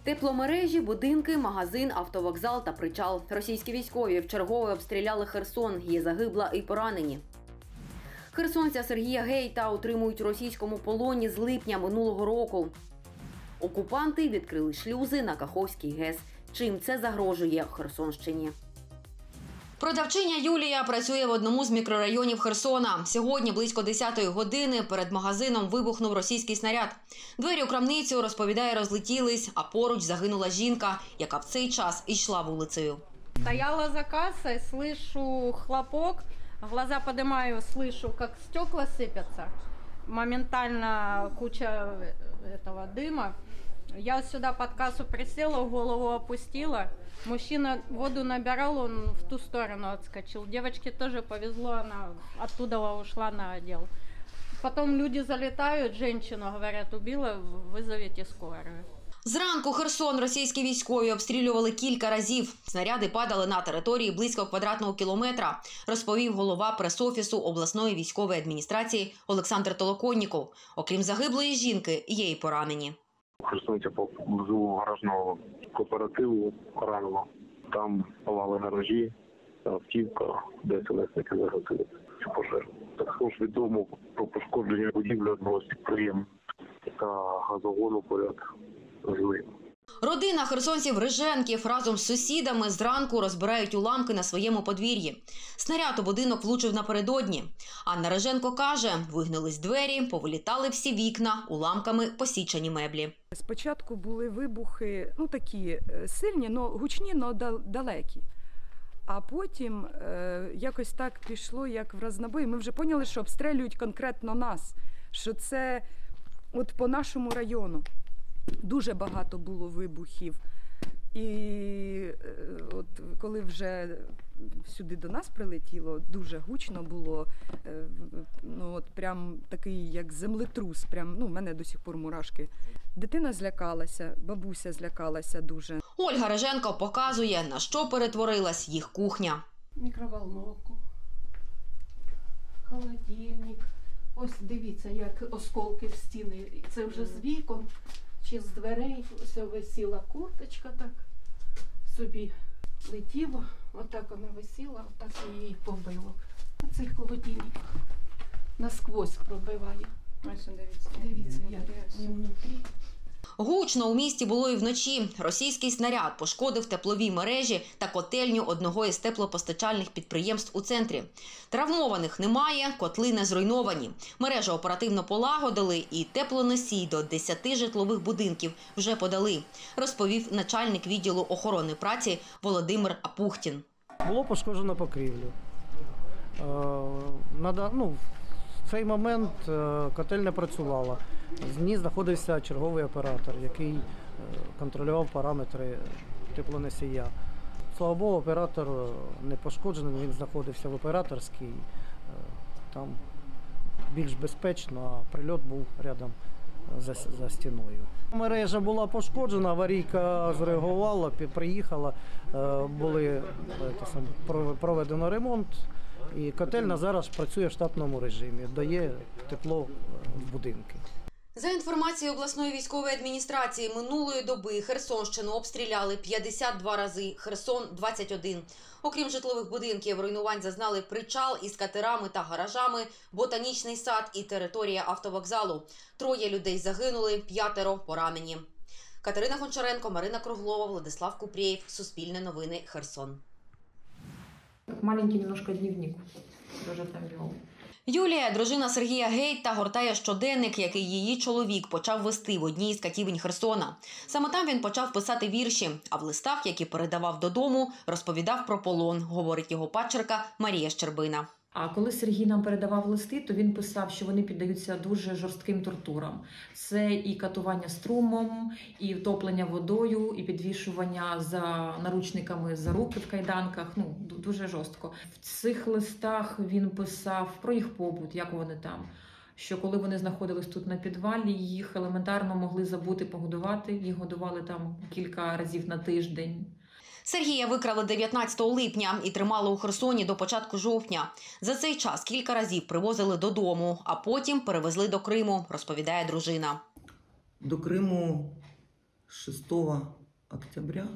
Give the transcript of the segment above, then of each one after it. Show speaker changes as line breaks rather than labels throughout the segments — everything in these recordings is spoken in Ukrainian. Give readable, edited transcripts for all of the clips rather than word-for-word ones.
Тепломережі, будинки, магазин, автовокзал та причал. Російські військові вчергове обстріляли Херсон. Є загибла і поранені. Херсонця Сергія Гейта утримують у російському полоні з липня минулого року. Окупанти відкрили шлюзи на Каховський ГЕС. Чим це загрожує Херсонщині? Продавчиня Юлія працює в одному з мікрорайонів Херсона. Сьогодні близько 10-ї години перед магазином вибухнув російський снаряд. Двері у крамницю, розповідає, розлетілись, а поруч загинула жінка, яка в цей час йшла вулицею.
Стояла за кассой, слышу хлопок, глаза поднимаю, слышу, как стекла сыпятся. Моментально куча этого дыма. Я сюда под кассу присела, голову опустила. Мужчина воду набирал, он в ту сторону отскочил. Девочке тоже повезло, она оттуда ушла на отдел. Потом люди залетают, женщину, говорят, убила, вызовите скорую.
Зранку Херсон російські військові обстрілювали кілька разів. Снаряди падали на території близько квадратного кілометра, розповів голова прес-офісу обласної військової адміністрації Олександр Толоконніков. Окрім загиблої жінки, є й поранені.
Херсонця поблизу гаражного кооперативу поранило. Там палали гаражі, автівка, де селесники загасили цю пожежу. Також відомо про пошкодження будівлі одного з підприємств та газогону поряд з ним.
Родина херсонців Риженків разом з сусідами зранку розбирають уламки на своєму подвір'ї. Снаряд у будинок влучив напередодні. Анна Риженко каже, вигнулись двері, повилітали всі вікна, уламками посічені меблі.
Спочатку були вибухи, такі сильні, гучні, але далекі. А потім якось так пішло, як в разнобой. Ми вже поняли, що обстрілюють конкретно нас, що це от по нашому району. Дуже багато було вибухів. І от коли вже сюди до нас прилетіло, дуже гучно було, прям такий як землетрус, в мене до сих пор мурашки. Дитина злякалася, бабуся злякалася дуже.
Ольга Риженко показує, на що перетворилась їх кухня.
Мікроволновку, холодильник. Ось дивіться, як осколки в стіни. Це вже з вікон. Чи з дверей, ось висіла курточка, так собі летіло, отак вона висіла, отак її побило. Цей холодильник насквозь пробиває. Ось дивіться, як внутрі.
Гучно у місті було і вночі. Російський снаряд пошкодив теплові мережі та котельню одного із теплопостачальних підприємств у центрі. Травмованих немає, котли не зруйновані. Мережу оперативно полагодили і теплоносій до 10 житлових будинків вже подали, розповів начальник відділу охорони праці Володимир Апухтін.
Було пошкоджено покрівлю. В цей момент котельня працювала. В ній знаходився черговий оператор, який контролював параметри теплоносія. Слава Богу, оператор не пошкоджений, він знаходився в операторській, там більш безпечно, а прильот був рядом за стіною. Мережа була пошкоджена, аварійка зреагувала, приїхала, проведено ремонт. І котельня зараз працює в штатному режимі, дає тепло в будинки.
За інформацією обласної військової адміністрації, минулої доби Херсонщину обстріляли 52 рази, Херсон – 21. Окрім житлових будинків, руйнувань зазнали причал із катерами та гаражами, ботанічний сад і територія автовокзалу. 3 людей загинули, 5 поранені. Катерина Гончаренко, Марина Круглова, Владислав Купрієв. Суспільне новини, Херсон.
Маленький немножко дневник даже там вел.
Юлія, дружина Сергія Гейта, гортає щоденник, який її чоловік почав вести в одній із катівень Херсона. Саме там він почав писати вірші, а в листах, які передавав додому, розповідав про полон, говорить його падчерка Марія Щербина.
А коли Сергій нам передавав листи, то він писав, що вони піддаються дуже жорстким тортурам. Це і катування струмом, і втоплення водою, і підвішування за наручниками за руки в кайданках. Дуже жорстко. В цих листах він писав про їх побут, як вони там. Що коли вони знаходились тут на підвалі, їх елементарно могли забути погодувати. Їх годували там кілька разів на тиждень.
Сергія викрали 19 липня і тримали у Херсоні до початку жовтня. За цей час кілька разів привозили додому, а потім перевезли до Криму, розповідає дружина.
До Криму 6 октября.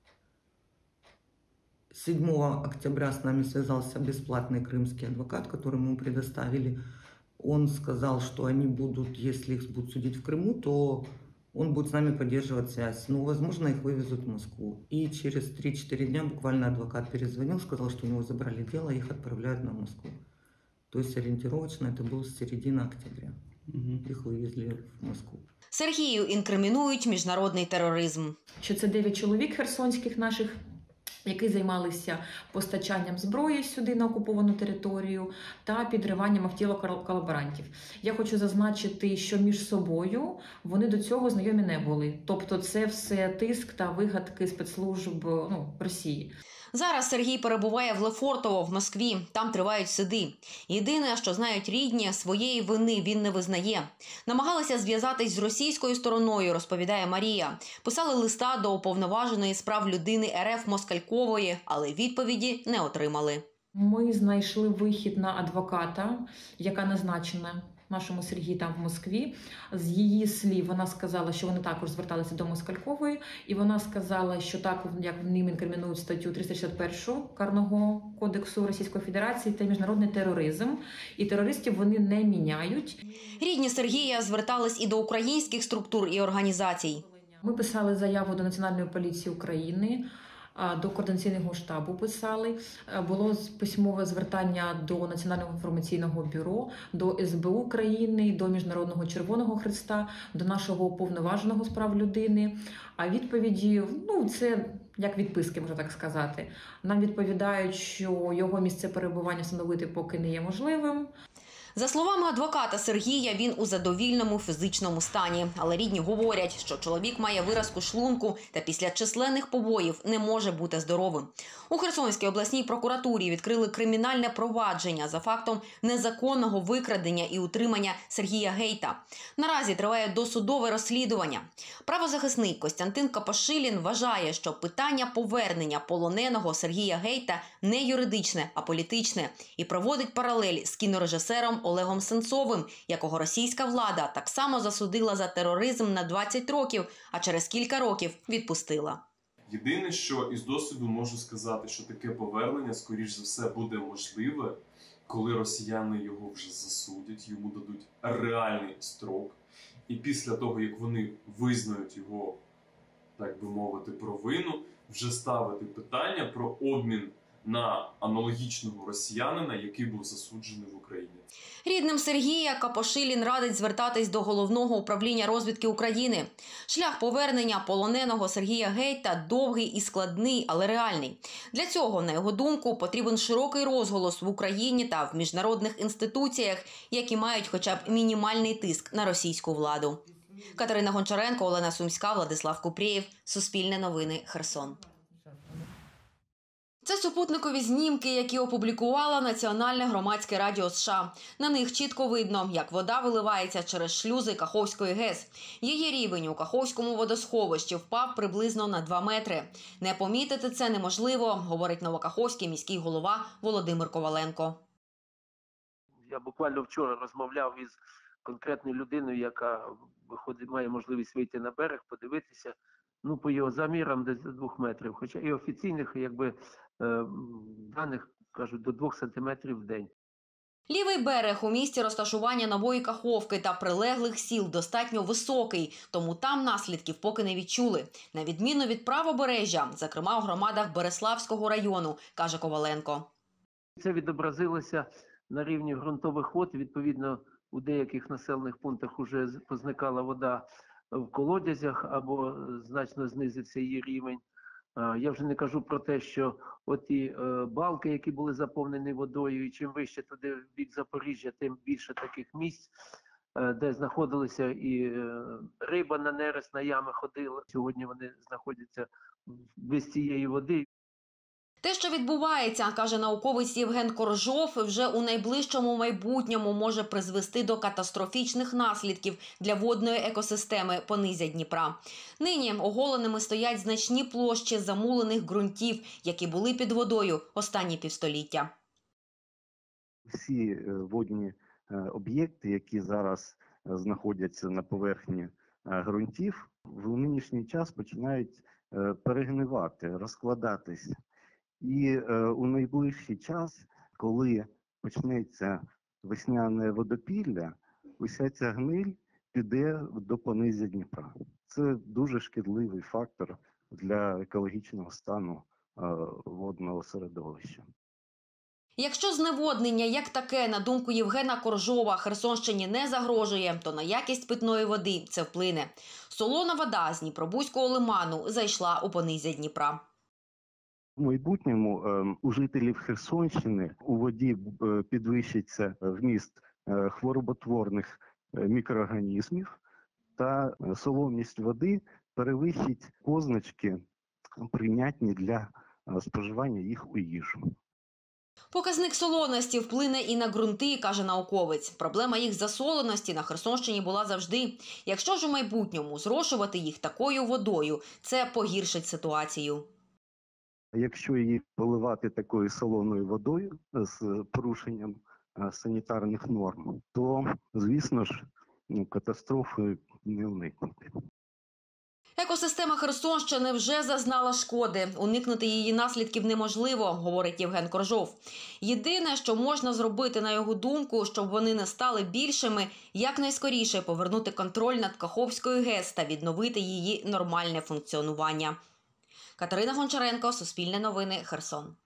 7 октября с нами связался бесплатный крымский адвокат, который мы предоставили. Он сказал, что они будут, если их будут судить в Крыму, то он будет с нами поддерживать связь. Ну, возможно, их вывезут в Москву. И через 3-4 дня буквально адвокат перезвонил, сказал, что у него забрали дело, их отправляют на Москву. То есть ориентировочно это было середина октября. Їх вивезли в Москву.
Сергію інкримінують міжнародний тероризм.
Що це 9 чоловік херсонських наших, які займалися постачанням зброї сюди на окуповану територію та підриванням автівок колаборантів. Я хочу зазначити, що між собою вони до цього знайомі не були. Тобто це все тиск та вигадки спецслужб Росії.
Зараз Сергій перебуває в Лефортово в Москві. Там тривають суди. Єдине, що знають рідні, своєї вини він не визнає. Намагалися зв'язатись з російською стороною, розповідає Марія. Писали листа до уповноваженої з прав людини РФ Москалькової, але відповіді не отримали.
Ми знайшли вихід на адвоката, яка назначена нашому Сергію там в Москві. З її слів вона сказала, що вони також зверталися до Москалькової, і вона сказала, що так, як в ним інкримінують статтю 361 Карного кодексу Російської Федерації та міжнародний тероризм, і терористів вони не міняють.
Рідні Сергія звертались і до українських структур і організацій.
Ми писали заяву до Національної поліції України, до Координаційного штабу писали. Було письмове звертання до Національного інформаційного бюро, до СБУ України, до Міжнародного Червоного Хреста, до нашого уповноваженого з прав людини. А відповіді, це як відписки, можна так сказати. Нам відповідають, що його місце перебування встановити поки не є можливим.
За словами адвоката Сергія, він у задовільному фізичному стані. Але рідні говорять, що чоловік має виразку шлунку та після численних побоїв не може бути здоровим. У Херсонській обласній прокуратурі відкрили кримінальне провадження за фактом незаконного викрадення і утримання Сергія Гейта. Наразі триває досудове розслідування. Правозахисник Костянтин Капошилін вважає, що питання повернення полоненого Сергія Гейта не юридичне, а політичне. І проводить паралель з кінорежисером Олегом Сенцовим, якого російська влада так само засудила за тероризм на 20 років, а через кілька років відпустила.
Єдине, що із досвіду можу сказати, що таке повернення, скоріш за все, буде можливе, коли росіяни його вже засудять, йому дадуть реальний строк. І після того, як вони визнають його, так би мовити, провину, вже ставити питання про обмін на аналогічного росіянина, який був засуджений в Україні.
Рідним Сергія Капошилін радить звертатись до Головного управління розвідки України. Шлях повернення полоненого Сергія Гейта довгий і складний, але реальний. Для цього, на його думку, потрібен широкий розголос в Україні та в міжнародних інституціях, які мають хоча б мінімальний тиск на російську владу. Катерина Гончаренко, Олена Сумська, Владислав Купрієв. Суспільне новини. Херсон. Це супутникові знімки, які опублікувало Національне громадське радіо США. На них чітко видно, як вода виливається через шлюзи Каховської ГЕС. Її рівень у Каховському водосховищі впав приблизно на 2 метри. Не помітити це неможливо, говорить новокаховський міський голова Володимир Коваленко.
Я буквально вчора розмовляв із конкретною людиною, яка має можливість вийти на берег, подивитися. По його замірам десь до 2 метрів. Хоча і офіційних, даних, кажуть, до 2 сантиметрів в день.
Лівий берег у місті розташування Нової Каховки та прилеглих сіл достатньо високий, тому там наслідків поки не відчули. На відміну від правобережжя, зокрема у громадах Береславського району, каже Коваленко.
Це відобразилося на рівні ґрунтових вод. Відповідно, у деяких населених пунктах вже позникала вода в колодязях або значно знизився її рівень. Я вже не кажу про те, що оті балки, які були заповнені водою, і чим вище туди в бік Запоріжжя, тим більше таких місць, де знаходилися і риба на нерест, на ями ходила. Сьогодні вони знаходяться без цієї води.
Те, що відбувається, каже науковець Євген Коржов, вже у найближчому майбутньому може призвести до катастрофічних наслідків для водної екосистеми понизя Дніпра. Нині оголеними стоять значні площі замулених ґрунтів, які були під водою останні півстоліття.
Всі водні об'єкти, які зараз знаходяться на поверхні ґрунтів в нинішній час починають перегнивати, розкладатись. І у найближчий час, коли почнеться весняне водопілля, уся ця гниль піде до понизу Дніпра. Це дуже шкідливий фактор для екологічного стану водного середовища.
Якщо зневоднення як таке, на думку Євгена Коржова, Херсонщині не загрожує, то на якість питної води це вплине. Солона вода з Дніпробузького лиману зайшла у понизя Дніпра.
В майбутньому у жителів Херсонщини у воді підвищиться вміст хвороботворних мікроорганізмів, та солоність води перевищить позначки, прийнятні для споживання їх у їжу.
Показник солоності вплине і на ґрунти, каже науковець. Проблема їх засоленості на Херсонщині була завжди. Якщо ж у майбутньому зрошувати їх такою водою, це погіршить ситуацію.
Якщо її поливати такою солоною водою з порушенням санітарних норм, то, звісно ж, катастрофи не уникнути.
Екосистема Херсонщини вже зазнала шкоди. Уникнути її наслідків неможливо, говорить Євген Коржов. Єдине, що можна зробити, на його думку, щоб вони не стали більшими, якнайскоріше повернути контроль над Каховською ГЕС та відновити її нормальне функціонування. Катерина Гончаренко, Суспільне новини, Херсон.